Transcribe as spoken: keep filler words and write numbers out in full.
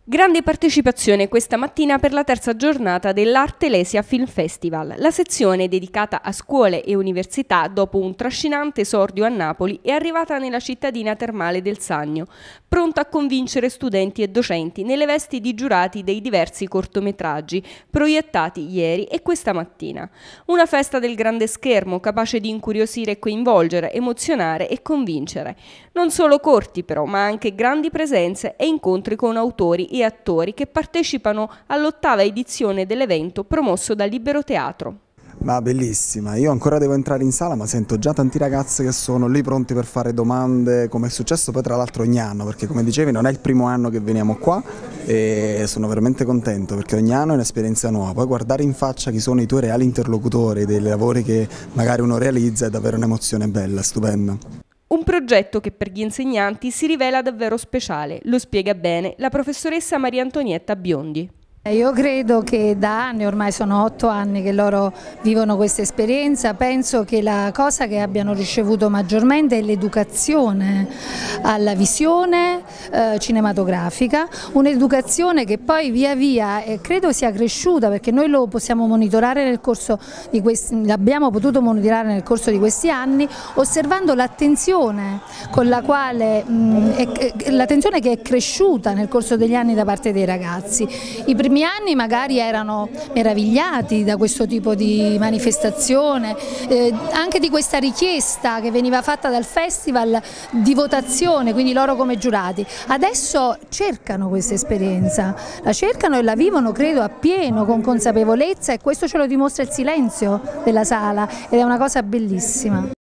Grande partecipazione questa mattina per la terza giornata dell'Artelesia Film Festival. La sezione dedicata a scuole e università, dopo un trascinante esordio a Napoli, è arrivata nella cittadina termale del Sannio, pronta a convincere studenti e docenti nelle vesti di giurati dei diversi cortometraggi proiettati ieri e questa mattina. Una festa del grande schermo, capace di incuriosire e coinvolgere, emozionare e convincere. Non solo corti però, ma anche grandi presenze e incontri con autori e attori che partecipano all'ottava edizione dell'evento promosso da Libero Teatro. Ma bellissima, io ancora devo entrare in sala ma sento già tanti ragazzi che sono lì pronti per fare domande, come è successo poi tra l'altro ogni anno, perché come dicevi non è il primo anno che veniamo qua e sono veramente contento perché ogni anno è un'esperienza nuova, poi guardare in faccia chi sono i tuoi reali interlocutori dei lavori che magari uno realizza è davvero un'emozione bella, stupenda. Un progetto che per gli insegnanti si rivela davvero speciale, lo spiega bene la professoressa Maria Antonietta Biondi. Io credo che da anni, ormai sono otto anni che loro vivono questa esperienza, penso che la cosa che abbiano ricevuto maggiormente è l'educazione alla visione eh, cinematografica, un'educazione che poi via via eh, credo sia cresciuta, perché noi lo possiamo monitorare nel corso di questi, l'abbiamo potuto monitorare nel corso di questi anni, osservando l'attenzione con la quale l'attenzione che è cresciuta nel corso degli anni da parte dei ragazzi. I primi anni magari erano meravigliati da questo tipo di manifestazione, eh, anche di questa richiesta che veniva fatta dal festival di votazione, quindi loro come giurati. Adesso cercano questa esperienza, la cercano e la vivono credo appieno, con consapevolezza, e questo ce lo dimostra il silenzio della sala ed è una cosa bellissima.